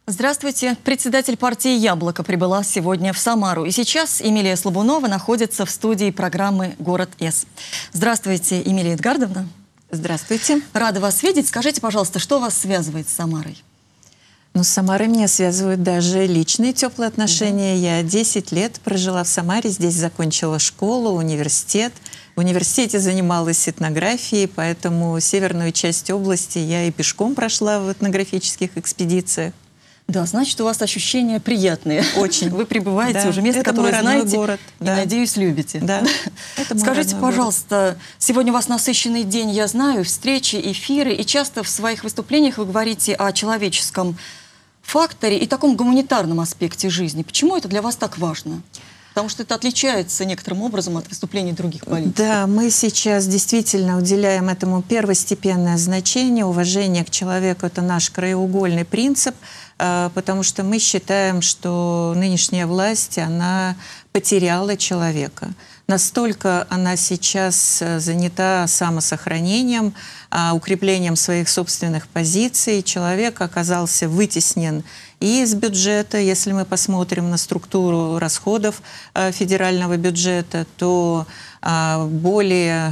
Здравствуйте. Председатель партии «Яблоко» прибыла сегодня в Самару. И сейчас Эмилия Слабунова находится в студии программы «Город С». Здравствуйте, Эмилия Эдгардовна. Здравствуйте. Рада вас видеть. Скажите, пожалуйста, что вас связывает с Самарой? Ну, с Самарой меня связывают даже личные теплые отношения. Я 10 лет прожила в Самаре, здесь закончила школу, университет. В университете занималась этнографией, поэтому северную часть области я и пешком прошла в этнографических экспедициях. Да, значит, у вас ощущения приятные. Очень. Вы прибываете Да. уже место, которое знаете, город. и, Да. надеюсь, любите. Да. Скажите, пожалуйста, сегодня у вас насыщенный день, я знаю, встречи, эфиры, и часто в своих выступлениях вы говорите о человеческом факторе и таком гуманитарном аспекте жизни. Почему это для вас так важно? Потому что это отличается некоторым образом от выступлений других политиков. Да, мы сейчас действительно уделяем этому первостепенное значение. Уважение к человеку – это наш краеугольный принцип, потому что мы считаем, что нынешняя власть, она потеряла человека. Настолько она сейчас занята самосохранением, укреплением своих собственных позиций. Человек оказался вытеснен и из бюджета. Если мы посмотрим на структуру расходов федерального бюджета, то более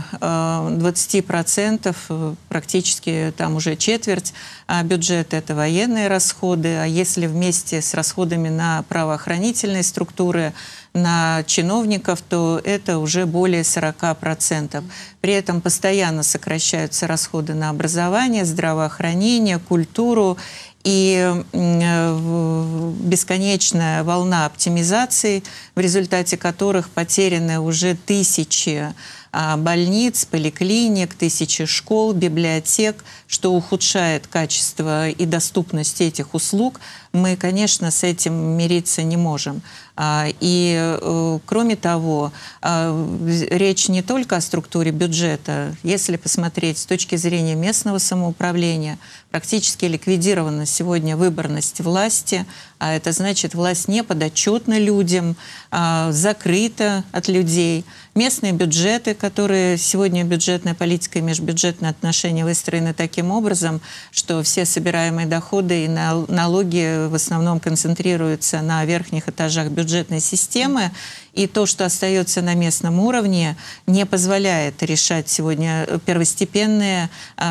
20%, практически там уже четверть бюджета – это военные расходы. А если вместе с расходами на правоохранительные структуры, на чиновников, то это уже более 40%. При этом постоянно сокращаются расходы на образование, здравоохранение, культуру. И бесконечная волна оптимизации, в результате которых потеряны уже тысячи больниц, поликлиник, тысячи школ, библиотек, что ухудшает качество и доступность этих услуг, мы, конечно, с этим мириться не можем. И, кроме того, речь не только о структуре бюджета. Если посмотреть с точки зрения местного самоуправления, практически ликвидирована сегодня выборность власти, а это значит, власть не подотчетна людям, закрыта от людей. Местные бюджеты, которые сегодня бюджетная политика и межбюджетные отношения выстроены таким образом, что все собираемые доходы и налоги в основном концентрируются на верхних этажах бюджетной системы, и то, что остается на местном уровне, не позволяет решать сегодня первостепенные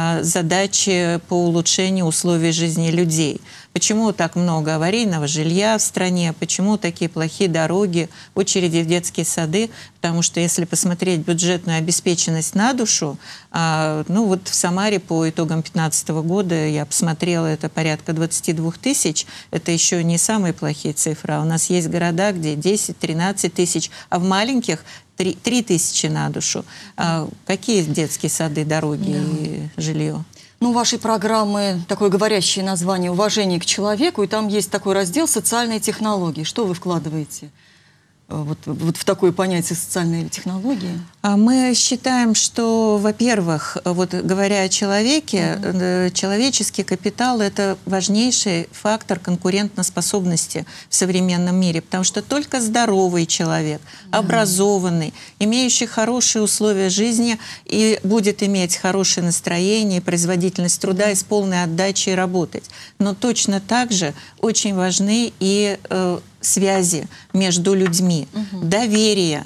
задачи по улучшению условий жизни людей. Почему так много аварийного жилья в стране, почему такие плохие дороги, очереди в детские сады? Потому что если посмотреть бюджетную обеспеченность на душу, ну вот в Самаре по итогам 2015 года я посмотрела, это порядка 22 тысяч, это еще не самые плохие цифры. У нас есть города, где 10-13 тысяч, а в маленьких 3 тысячи на душу. Какие детские сады, дороги и жилье? Ну, у вашей программы такое говорящее название «Уважение к человеку», и там есть такой раздел «Социальные технологии». Что вы вкладываете вот в такое понятие «социальные технологии»? Мы считаем, что, во-первых, вот говоря о человеке, человеческий капитал – это важнейший фактор конкурентоспособности в современном мире, потому что только здоровый человек, образованный, имеющий хорошие условия жизни и будет иметь хорошее настроение, производительность труда и с полной отдачей работать. Но точно так же очень важны и связи между людьми, доверие,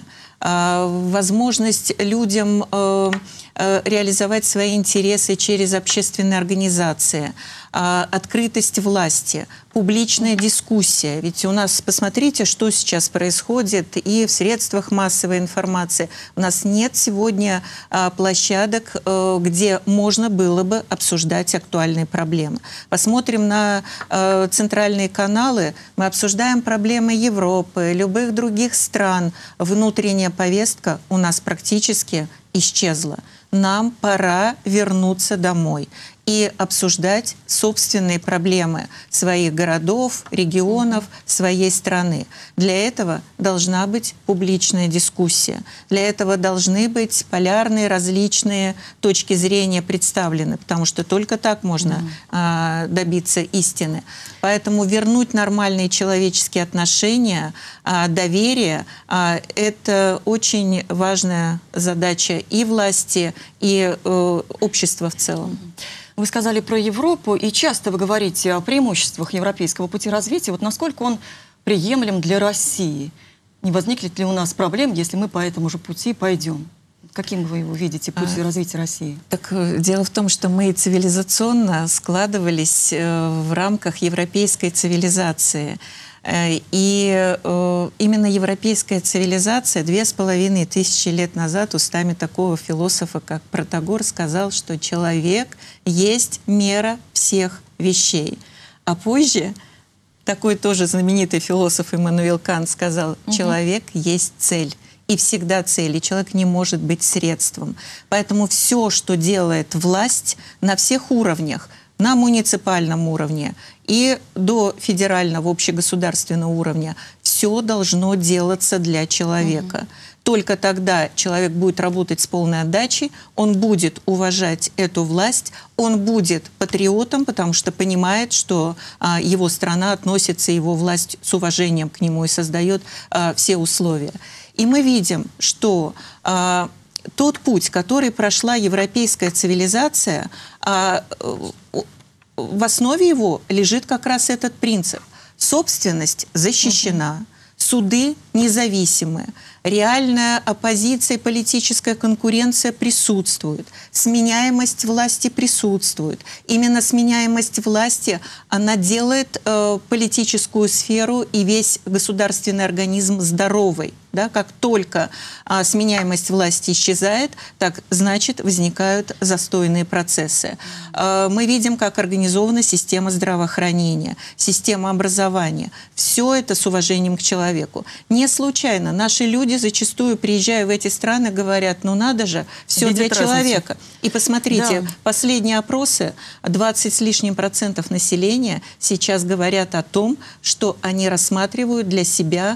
возможность людям реализовать свои интересы через общественные организации, открытость власти, публичная дискуссия. Ведь у нас, посмотрите, что сейчас происходит и в средствах массовой информации. У нас нет сегодня площадок, где можно было бы обсуждать актуальные проблемы. Посмотрим на центральные каналы, мы обсуждаем проблемы Европы, любых других стран. Внутренняя повестка у нас практически исчезла. Нам пора вернуться домой и обсуждать собственные проблемы своих городов, регионов, своей страны. Для этого должна быть публичная дискуссия. Для этого должны быть полярные, различные точки зрения представлены, потому что только так можно добиться истины. Поэтому вернуть нормальные человеческие отношения, доверие – это очень важная задача и власти, и общества в целом. Вы сказали про Европу, и часто вы говорите о преимуществах европейского пути развития. Вот насколько он приемлем для России? Не возникнет ли у нас проблем, если мы по этому же пути пойдем? Каким вы его видите, путь развития России? Так дело в том, что мы цивилизационно складывались в рамках европейской цивилизации. И именно европейская цивилизация 2500 лет назад устами такого философа, как Протагор, сказал, что человек есть мера всех вещей. А позже такой тоже знаменитый философ Иммануил Кант сказал, человек есть цель. И всегда цель, и человек не может быть средством. Поэтому все, что делает власть на всех уровнях, на муниципальном уровне и до федерального, общегосударственного уровня, все должно делаться для человека. Только тогда человек будет работать с полной отдачей, он будет уважать эту власть, он будет патриотом, потому что понимает, что его страна относится, его власть с уважением к нему и создает все условия. И мы видим, что тот путь, который прошла европейская цивилизация, в основе его лежит как раз этот принцип. Собственность защищена, суды независимые, реальная оппозиция и политическая конкуренция присутствует, сменяемость власти присутствует. Именно сменяемость власти, она делает политическую сферу и весь государственный организм здоровой. Да? Как только сменяемость власти исчезает, так значит возникают застойные процессы. Мы видим, как организована система здравоохранения, система образования. Все это с уважением к человеку. Не случайно наши люди зачастую, приезжая в эти страны, говорят, ну надо же, все для человека. И посмотрите, последние опросы, 20 с лишним % населения сейчас говорят о том, что они рассматривают для себя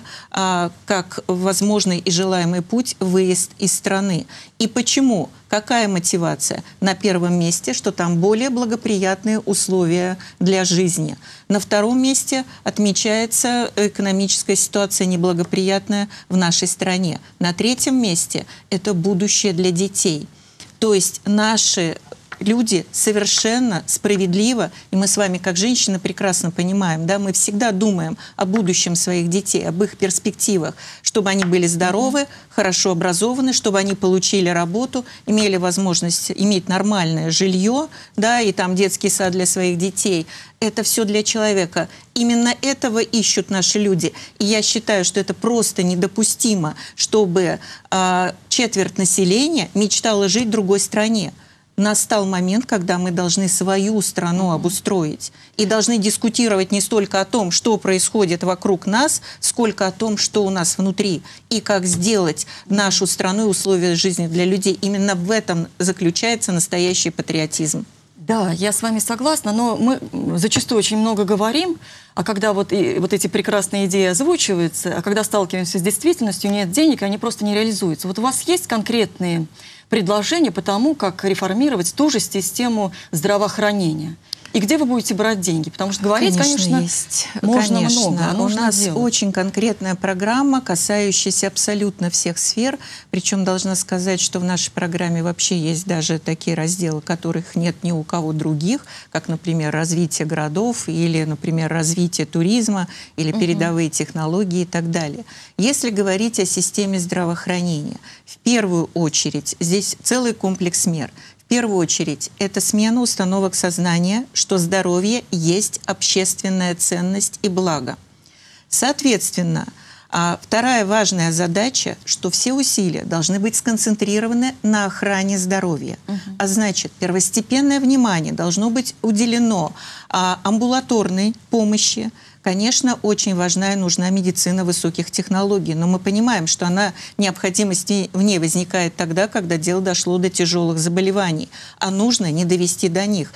как возможный и желаемый путь выезд из страны. И почему? Какая мотивация? На первом месте, что там более благоприятные условия для жизни. На втором месте отмечается экономическая ситуация неблагоприятная в нашей стране. На третьем месте это будущее для детей. То есть наши люди совершенно справедливо, и мы с вами как женщины прекрасно понимаем, да, мы всегда думаем о будущем своих детей, об их перспективах, чтобы они были здоровы, хорошо образованы, чтобы они получили работу, имели возможность иметь нормальное жилье, да, и там детский сад для своих детей. Это все для человека. Именно этого ищут наши люди. И я считаю, что это просто недопустимо, чтобы четверть населения мечтала жить в другой стране. Настал момент, когда мы должны свою страну обустроить. И должны дискутировать не столько о том, что происходит вокруг нас, сколько о том, что у нас внутри. И как сделать нашу страну и условия жизни для людей. Именно в этом заключается настоящий патриотизм. Да, я с вами согласна, но мы зачастую очень много говорим, а когда вот эти прекрасные идеи озвучиваются, а когда сталкиваемся с действительностью, нет денег, они просто не реализуются. Вот у вас есть конкретные предложения по тому, как реформировать ту же систему здравоохранения? И где вы будете брать деньги? Потому что говорить, конечно, есть. можно много, а у нас делать. очень конкретная программа, касающаяся абсолютно всех сфер. Причем должна сказать, что в нашей программе вообще есть даже такие разделы, которых нет ни у кого других, как, например, развитие городов или, например, развитие туризма или передовые технологии и так далее. Если говорить о системе здравоохранения, в первую очередь здесь целый комплекс мер. В первую очередь, это смена установок сознания, что здоровье есть общественная ценность и благо. Соответственно, вторая важная задача, что все усилия должны быть сконцентрированы на охране здоровья. А значит, первостепенное внимание должно быть уделено амбулаторной помощи. Конечно, очень важна и нужна медицина высоких технологий, но мы понимаем, что необходимость в ней возникает тогда, когда дело дошло до тяжелых заболеваний, а нужно не довести до них.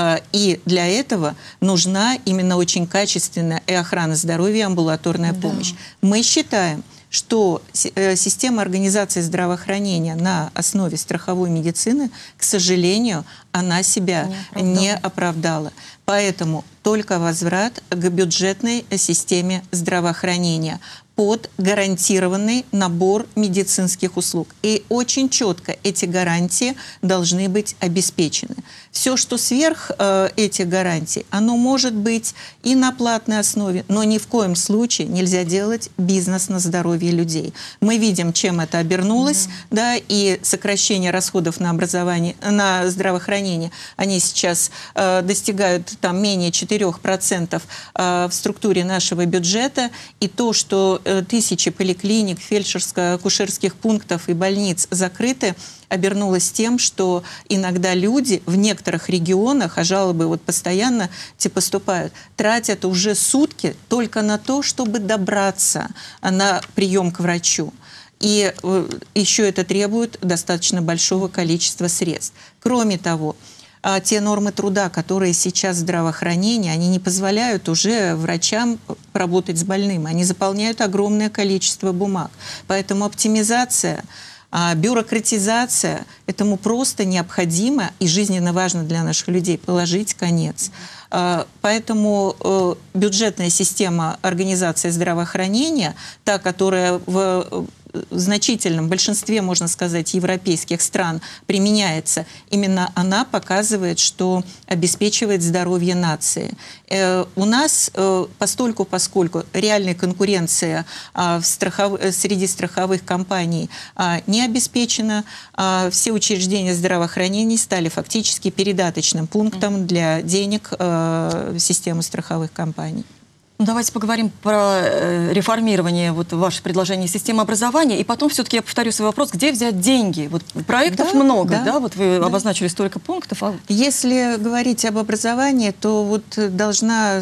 И для этого нужна именно очень качественная и охрана здоровья, и амбулаторная помощь. Мы считаем, что система организации здравоохранения на основе страховой медицины, к сожалению, она себя не оправдала. Поэтому только возврат к бюджетной системе здравоохранения. под гарантированный набор медицинских услуг. И очень четко эти гарантии должны быть обеспечены. Все, что сверх этих гарантий, оно может быть и на платной основе, но ни в коем случае нельзя делать бизнес на здоровье людей. Мы видим, чем это обернулось, да, и сокращение расходов на образование, на здравоохранение, они сейчас достигают там менее 4% в структуре нашего бюджета, и то, что тысячи поликлиник, фельдшерско-акушерских пунктов и больниц закрыты, обернулось тем, что иногда люди в некоторых регионах, а жалобы вот постоянно поступают, тратят уже сутки только на то, чтобы добраться на прием к врачу. И еще это требует достаточно большого количества средств. Кроме того, те нормы труда, которые сейчас в здравоохранении, они не позволяют уже врачам работать с больным. Они заполняют огромное количество бумаг. Поэтому оптимизация, бюрократизация этому просто необходимо и жизненно важно для наших людей положить конец. Поэтому бюджетная система организации здравоохранения, та, которая в значительном большинстве, можно сказать, европейских стран применяется, именно она показывает, что обеспечивает здоровье нации. У нас, поскольку реальная конкуренция среди страховых компаний не обеспечена, все учреждения здравоохранения стали фактически передаточным пунктом для денег системы страховых компаний. Давайте поговорим про реформирование, вот ваше предложение системы образования, и потом все-таки я повторю свой вопрос, где взять деньги? Вот проектов много, да? Вот вы обозначили столько пунктов. Если говорить об образовании, то вот должна,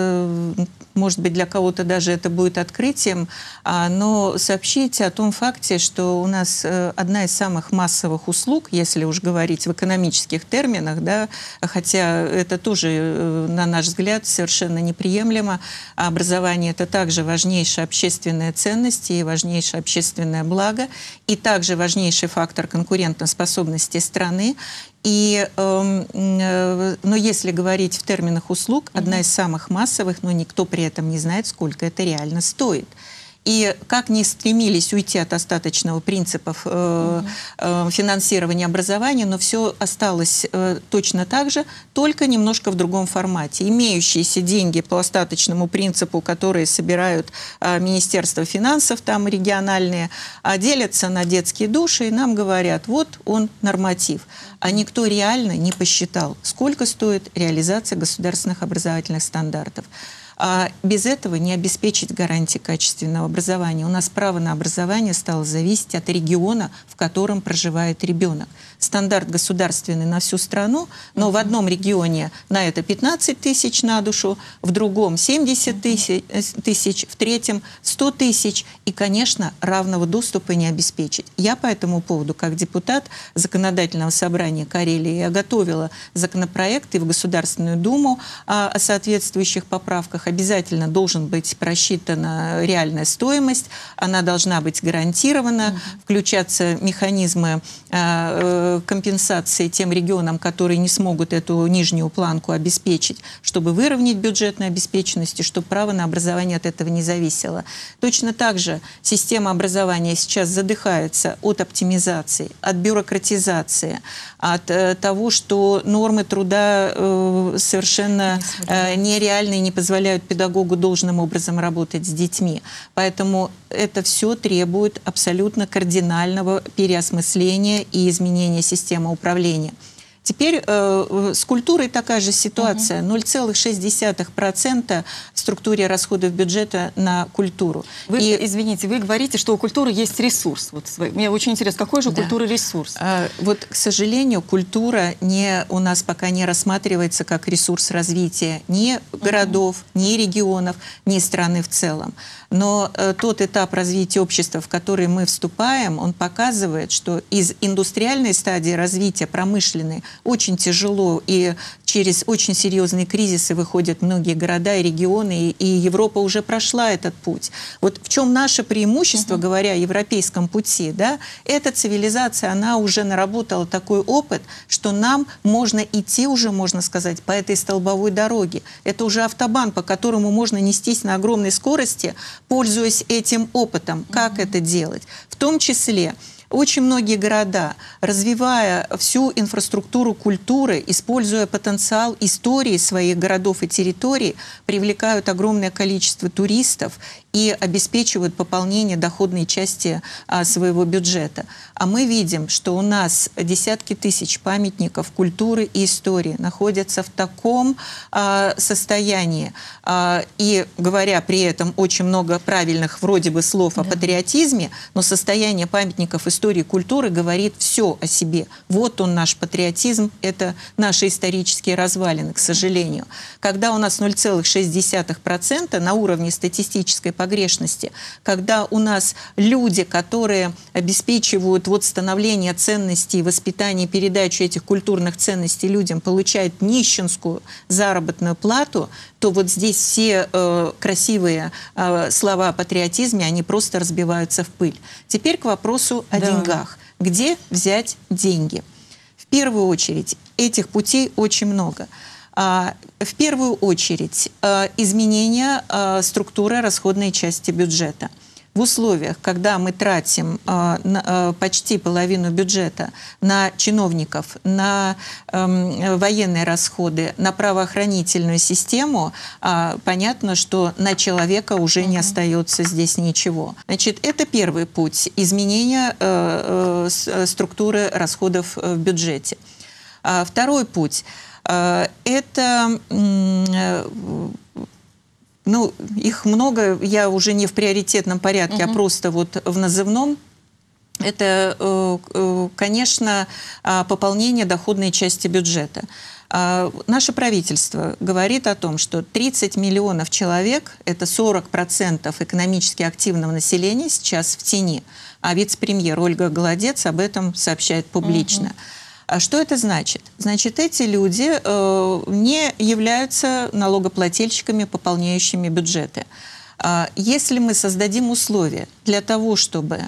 может быть, для кого-то даже это будет открытием, но сообщить о том факте, что у нас одна из самых массовых услуг, если уж говорить в экономических терминах, да, хотя это тоже, на наш взгляд, совершенно неприемлемо. Образование – это также важнейшая общественная ценность и важнейшее общественное благо, и также важнейший фактор конкурентоспособности страны. Но если говорить в терминах услуг, одна из самых массовых, но никто при этом не знает, сколько это реально стоит. И как ни стремились уйти от остаточного принципов финансирования образования, но все осталось точно так же, только немножко в другом формате. Имеющиеся деньги по остаточному принципу, которые собирают Министерство финансов, там региональные, делятся на детские души, и нам говорят, вот он норматив. А никто реально не посчитал, сколько стоит реализация государственных образовательных стандартов. А без этого не обеспечить гарантии качественного образования. У нас право на образование стало зависеть от региона, в котором проживает ребенок. Стандарт государственный на всю страну, но в одном регионе на это 15 тысяч на душу, в другом 70 тысяч, в третьем 100 тысяч. И, конечно, равного доступа не обеспечить. Я по этому поводу, как депутат Законодательного собрания Карелии, я готовила законопроекты в Государственную Думу о соответствующих поправках. Обязательно должен быть просчитана реальная стоимость, она должна быть гарантирована, включаться механизмы компенсации тем регионам, которые не смогут эту нижнюю планку обеспечить, чтобы выровнять бюджетную обеспеченность, и чтобы право на образование от этого не зависело. Точно так же система образования сейчас задыхается от оптимизации, от бюрократизации, от того, что нормы труда совершенно нереальные, не позволяют педагогу должным образом работать с детьми. Поэтому это все требует абсолютно кардинального переосмысления и изменения системы управления. Теперь с культурой такая же ситуация. 0,6% в структуре расходов бюджета на культуру. Извините, вы говорите, что у культуры есть ресурс. Вот, мне очень интересно, какой же у культуры ресурс? Вот, к сожалению, культура у нас пока не рассматривается как ресурс развития ни городов, ни регионов, ни страны в целом. Но тот этап развития общества, в который мы вступаем, он показывает, что из индустриальной стадии развития промышленной очень тяжело, и через очень серьезные кризисы выходят многие города и регионы, и Европа уже прошла этот путь. Вот в чем наше преимущество, говоря о европейском пути, да, эта цивилизация, она уже наработала такой опыт, что нам можно идти уже, можно сказать, по этой столбовой дороге. Это уже автобан, по которому можно нестись на огромной скорости, пользуясь этим опытом. Как это делать? В том числе очень многие города, развивая всю инфраструктуру культуры, используя потенциал истории своих городов и территорий, привлекают огромное количество туристов и обеспечивают пополнение доходной части своего бюджета. А мы видим, что у нас десятки тысяч памятников культуры и истории находятся в таком состоянии. И говоря при этом очень много правильных вроде бы слов о патриотизме, но состояние памятников истории и культуры говорит все о себе. Вот он наш патриотизм, это наши исторические развалины, к сожалению. Когда у нас 0,6% на уровне статистической погрешности, когда у нас люди, которые обеспечивают вот становление ценностей, воспитание, передачу этих культурных ценностей людям, получают нищенскую заработную плату, то вот здесь все красивые слова о патриотизме, они просто разбиваются в пыль. Теперь к вопросу о деньгах. Где взять деньги? В первую очередь, этих путей очень много. В первую очередь, изменение структуры расходной части бюджета. В условиях, когда мы тратим почти половину бюджета на чиновников, на военные расходы, на правоохранительную систему, понятно, что на человека уже не остается здесь ничего. Значит, это первый путь – изменения структуры расходов в бюджете. Второй путь – это… Ну, их много, я уже не в приоритетном порядке, а просто вот в назывном. Это, конечно, пополнение доходной части бюджета. Наше правительство говорит о том, что 30 миллионов человек, это 40% экономически активного населения, сейчас в тени. А вице-премьер Ольга Голодец об этом сообщает публично. А что это значит? Значит, эти люди не являются налогоплательщиками, пополняющими бюджеты. Если мы создадим условия для того, чтобы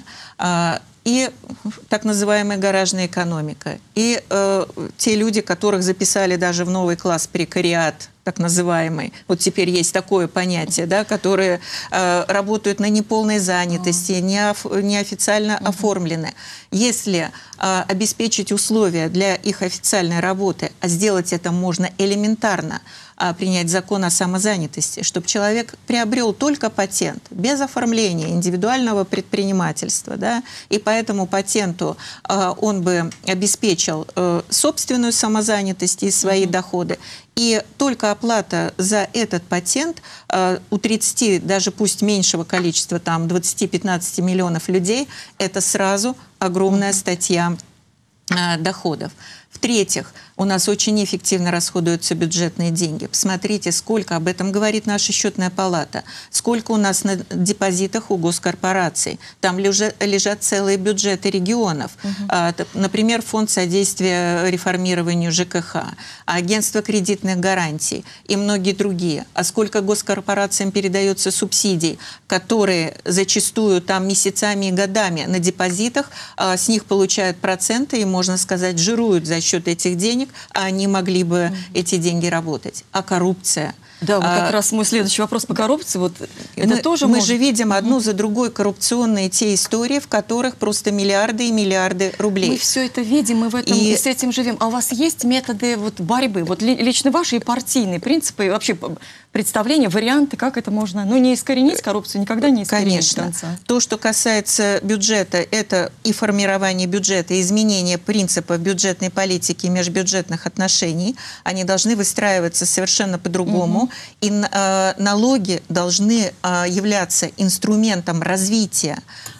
и так называемая гаражная экономика, и те люди, которых записали даже в новый класс прекариат, так называемый, вот теперь есть такое понятие, да, которые работают на неполной занятости, неофициально оформлены. Если обеспечить условия для их официальной работы, а сделать это можно элементарно, принять закон о самозанятости, чтобы человек приобрел только патент, без оформления индивидуального предпринимательства, да, и по этому патенту он бы обеспечил собственную самозанятость и свои доходы, и только оплата за этот патент у 30, даже пусть меньшего количества, там 20-15 миллионов людей, это сразу огромная статья доходов. В-третьих, у нас очень эффективно расходуются бюджетные деньги. Посмотрите, сколько, об этом говорит наша счетная палата, сколько у нас на депозитах у госкорпораций. Там лежат целые бюджеты регионов. Например, Фонд содействия реформированию ЖКХ, Агентство кредитных гарантий и многие другие. А сколько госкорпорациям передается субсидий, которые зачастую там месяцами и годами на депозитах, с них получают проценты и, можно сказать, жируют за счет этих денег, а они могли бы эти деньги работать. А коррупция? Да, вот как раз мой следующий вопрос по коррупции. Вот это тоже мы же видим одну за другой коррупционные те истории, в которых просто миллиарды и миллиарды рублей. Мы все это видим, мы в этом и с этим живем. А у вас есть методы вот борьбы, вот лично ваши и партийные принципы, и вообще представления, варианты, как это можно, ну, не искоренить коррупцию, никогда не искоренить до конца? То, что касается бюджета, это и формирование бюджета, и изменение принципов бюджетной политики и межбюджетных отношений. Они должны выстраиваться совершенно по-другому. И налоги должны являться инструментом развития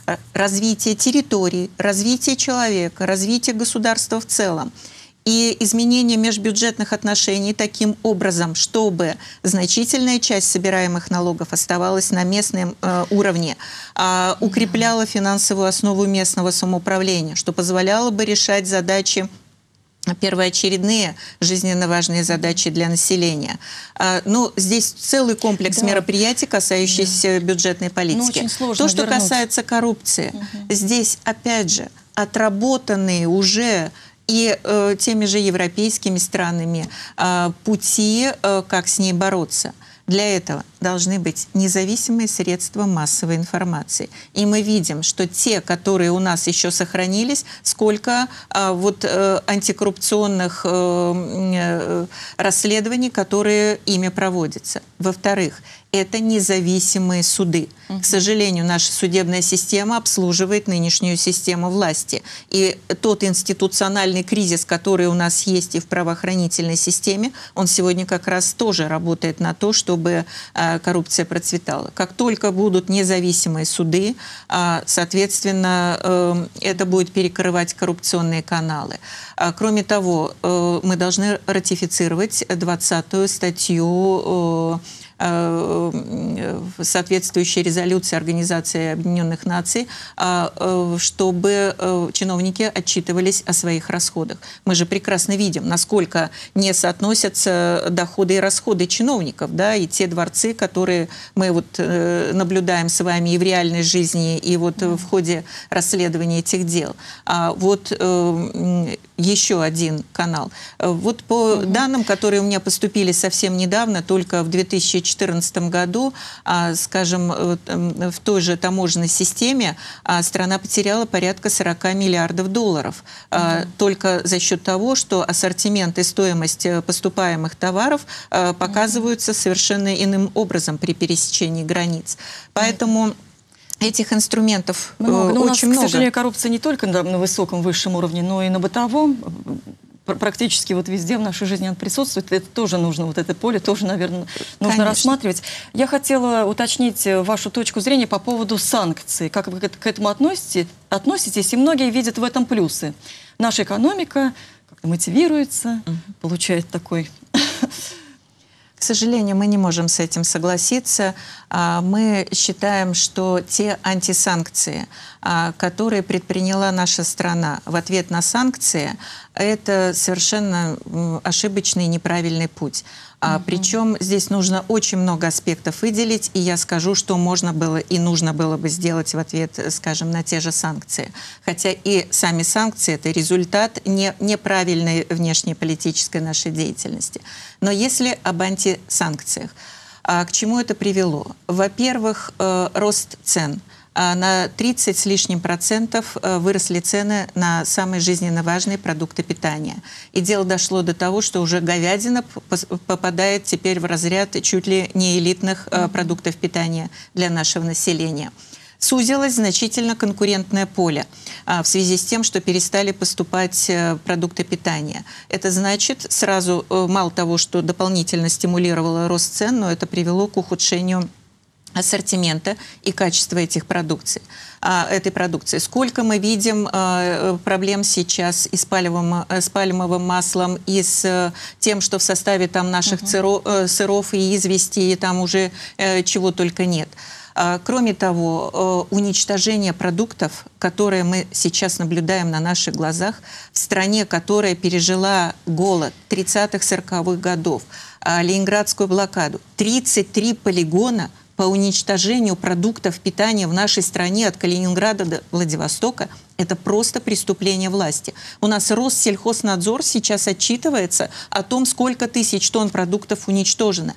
территорий, развития человека, развития государства в целом. И изменение межбюджетных отношений таким образом, чтобы значительная часть собираемых налогов оставалась на местном уровне, укрепляла финансовую основу местного самоуправления, что позволяло бы решать задачи первоочередные жизненно важные задачи для населения. Но здесь целый комплекс мероприятий, касающихся бюджетной политики. Очень сложно То, что вернуть. касается коррупции, здесь, опять же, отработанные уже и теми же европейскими странами пути, как с ней бороться. Для этого должны быть независимые средства массовой информации. И мы видим, что те, которые у нас еще сохранились, сколько антикоррупционных расследований, которые ими проводятся. Во-вторых, это независимые суды. К сожалению, наша судебная система обслуживает нынешнюю систему власти. И тот институциональный кризис, который у нас есть и в правоохранительной системе, он сегодня как раз тоже работает на то, чтобы коррупция процветала. Как только будут независимые суды, соответственно, это будет перекрывать коррупционные каналы. Кроме того, мы должны ратифицировать 20-ю статью соответствующей резолюции Организации Объединенных Наций, чтобы чиновники отчитывались о своих расходах. Мы же прекрасно видим, насколько не соотносятся доходы и расходы чиновников, да, и те дворцы, которые мы вот наблюдаем с вами и в реальной жизни, и вот в ходе расследования этих дел. Вот еще один канал. Вот по данным, которые у меня поступили совсем недавно, только в 2014 году, скажем, в той же таможенной системе страна потеряла порядка 40 миллиардов долларов. Только за счет того, что ассортимент и стоимость поступаемых товаров показываются совершенно иным образом при пересечении границ. Поэтому этих инструментов очень много. К сожалению, коррупция не только на высоком, высшем уровне, но и на бытовом. Практически вот везде в нашей жизни она присутствует. Это тоже нужно, вот это поле тоже, наверное, нужно рассматривать. Я хотела уточнить вашу точку зрения по поводу санкций. Как вы к этому относитесь? И многие видят в этом плюсы. Наша экономика как-то мотивируется, получает такой... К сожалению, мы не можем с этим согласиться. Мы считаем, что те антисанкции, которые предприняла наша страна в ответ на санкции, это совершенно ошибочный и неправильный путь. Причем здесь нужно очень много аспектов выделить, и я скажу, что можно было и нужно было бы сделать в ответ, скажем, на те же санкции. Хотя и сами санкции – это результат неправильной внешнеполитической нашей деятельности. Но если об антисанкциях, к чему это привело? Во-первых, рост цен. На 30 с лишним процентов выросли цены на самые жизненно важные продукты питания. И дело дошло до того, что уже говядина попадает теперь в разряд чуть ли не элитных продуктов питания для нашего населения. Сузилось значительно конкурентное поле в связи с тем, что перестали поступать продукты питания. Это значит, сразу мало того, что дополнительно стимулировало рост цен, но это привело к ухудшению ассортимента и качества этой продукции. Сколько мы видим проблем сейчас и с пальмовым маслом, и с тем, что в составе там наших сыров и извести, и там уже чего только нет. Кроме того, уничтожение продуктов, которые мы сейчас наблюдаем на наших глазах, в стране, которая пережила голод 30-40-х годов, Ленинградскую блокаду, 33 полигона по уничтожению продуктов питания в нашей стране от Калининграда до Владивостока – это просто преступление власти. У нас Россельхознадзор сейчас отчитывается о том, сколько тысяч тонн продуктов уничтожено.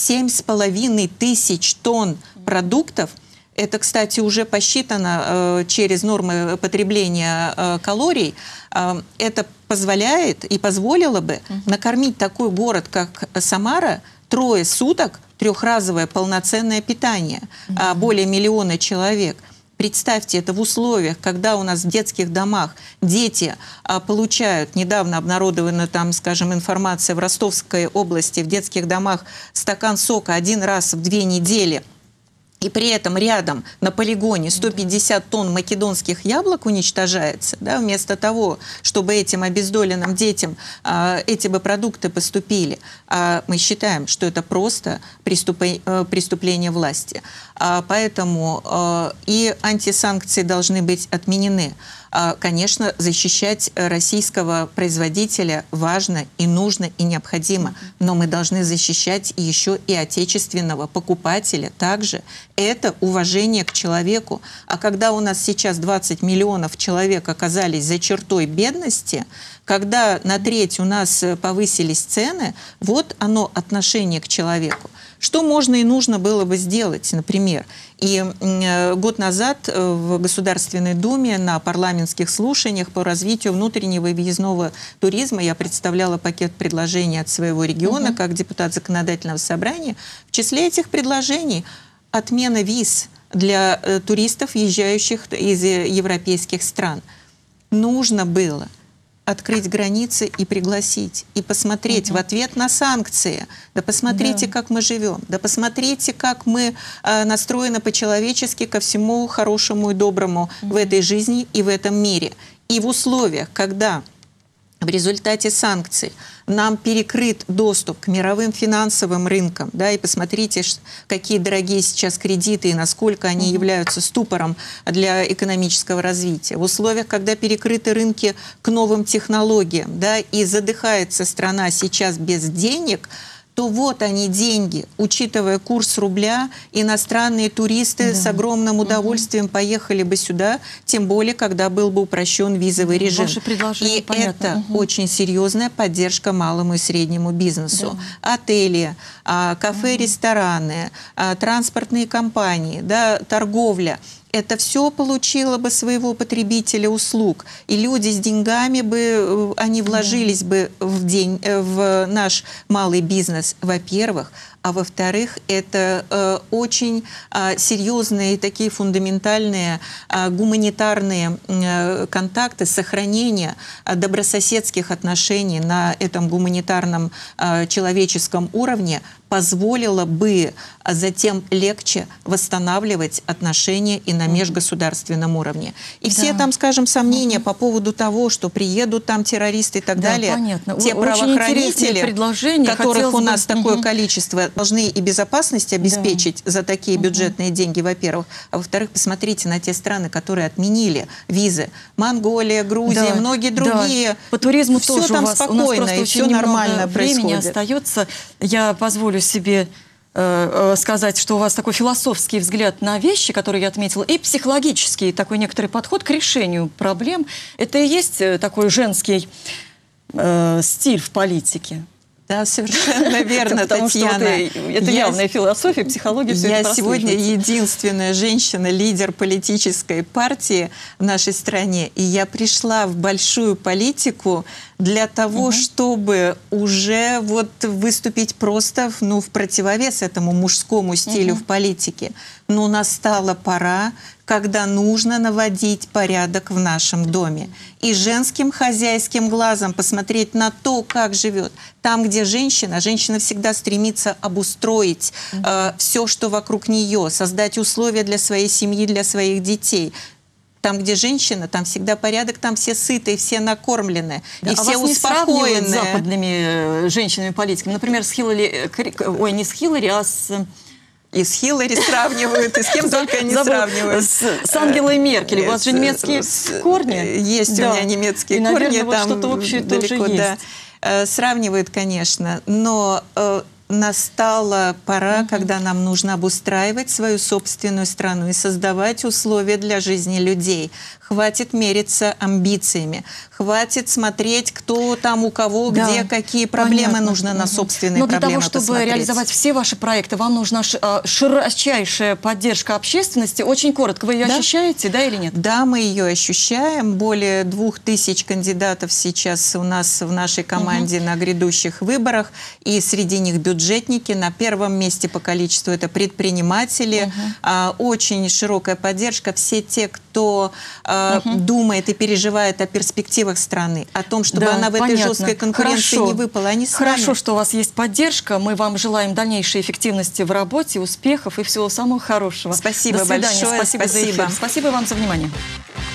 7,5 тысяч тонн продуктов. Это, кстати, уже посчитано через нормы потребления калорий. Это позволяет и позволило бы накормить такой город, как Самара, 3 суток, трехразовое полноценное питание, более 1 миллиона человек. Представьте, это в условиях, когда у нас в детских домах дети получают, недавно обнародована там, скажем, информация в Ростовской области, в детских домах стакан сока 1 раз в 2 недели. и при этом рядом на полигоне 150 тонн македонских яблок уничтожается, да, вместо того, чтобы этим обездоленным детям эти бы продукты поступили. Мы считаем, что это просто преступление власти. Поэтому и антисанкции должны быть отменены. Конечно, защищать российского производителя важно и нужно и необходимо, но мы должны защищать еще и отечественного покупателя также. Это уважение к человеку. А когда у нас сейчас 20 миллионов человек оказались за чертой бедности, когда на треть у нас повысились цены, вот оно отношение к человеку. Что можно и нужно было бы сделать, например? И год назад в Государственной Думе на парламентских слушаниях по развитию внутреннего и въездного туризма я представляла пакет предложений от своего региона как депутат законодательного собрания. В числе этих предложений отмена виз для туристов, езжающих из европейских стран. Нужно было открыть границы и пригласить, и посмотреть в ответ на санкции. Да посмотрите, как мы живем, да посмотрите, как мы настроены по-человечески ко всему хорошему и доброму в этой жизни и в этом мире. И в условиях, когда в результате санкций нам перекрыт доступ к мировым финансовым рынкам, да, и посмотрите, какие дорогие сейчас кредиты и насколько они являются ступором для экономического развития. В условиях, когда перекрыты рынки к новым технологиям, да, и задыхается страна сейчас без денег, то вот они деньги. Учитывая курс рубля, иностранные туристы с огромным удовольствием поехали бы сюда, тем более, когда был бы упрощен визовый режим. И это очень серьезная поддержка малому и среднему бизнесу. Отели, кафе, рестораны, транспортные компании, да, торговля. Это все получило бы своего потребителя услуг. И люди с деньгами бы, они вложились бы в наш малый бизнес, во-первых. А во-вторых, это очень серьезные такие фундаментальные гуманитарные контакты, сохранение добрососедских отношений на этом гуманитарном человеческом уровне позволило бы затем легче восстанавливать отношения и на межгосударственном уровне. И все там, скажем, сомнения по поводу того, что приедут там террористы и так далее, понятно. те правоохранители, которых у нас такое количество, должны и безопасность обеспечить за такие бюджетные деньги, во-первых. А во-вторых, посмотрите на те страны, которые отменили визы. Монголия, Грузия, многие другие. По туризму все тоже там у нас спокойно, и все нормально времени происходит. остается. Я позволю себе сказать, что у вас такой философский взгляд на вещи, которые я отметила, и психологический такой некоторый подход к решению проблем. Это и есть такой женский стиль в политике. Да, совершенно верно, Татьяна. Это явная философия, психология. Я сегодня единственная женщина, лидер политической партии в нашей стране, и я пришла в большую политику для того, чтобы уже вот выступить просто в противовес этому мужскому стилю в политике. Но настала пора, когда нужно наводить порядок в нашем доме. И женским хозяйским глазом посмотреть на то, как живет. Там, где женщина всегда стремится обустроить все, что вокруг нее, создать условия для своей семьи, для своих детей. Там, где женщина, там всегда порядок, там все сытые, все накормлены, и все вас успокоенные. Не с западными женщинами-политиками, например, с Хиллари, не с Хиллари, а с... И с Хиллари сравнивают, и с кем только не сравнивают. С Ангелой Меркель. У вас же немецкие корни. Есть у меня немецкие корни. Наверное, вот что-то общее тоже есть. Сравнивают, конечно, но настала пора, когда нам нужно обустраивать свою собственную страну и создавать условия для жизни людей. Хватит мериться амбициями, хватит смотреть, кто там, у кого, где, какие проблемы, нужно на собственные проблемы посмотреть. Но для того, чтобы реализовать все ваши проекты, вам нужна широчайшая поддержка общественности. Очень коротко, вы ее ощущаете, да или нет? Да, мы ее ощущаем. Более 2000 кандидатов сейчас у нас в нашей команде на грядущих выборах, и среди них бюджетники. На первом месте по количеству это предприниматели. Очень широкая поддержка. Все те, кто кто думает и переживает о перспективах страны, о том, чтобы она в этой жесткой конкуренции не выпала. Они с нами. Хорошо, что у вас есть поддержка. Мы вам желаем дальнейшей эффективности в работе, успехов и всего самого хорошего. Спасибо До свидания. большое. Спасибо за эфир. Спасибо вам за внимание.